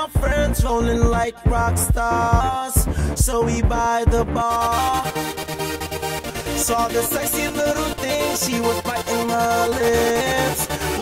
my friends rolling like rock stars, so we by the bar. Saw the sexy little thing, she was biting her lips.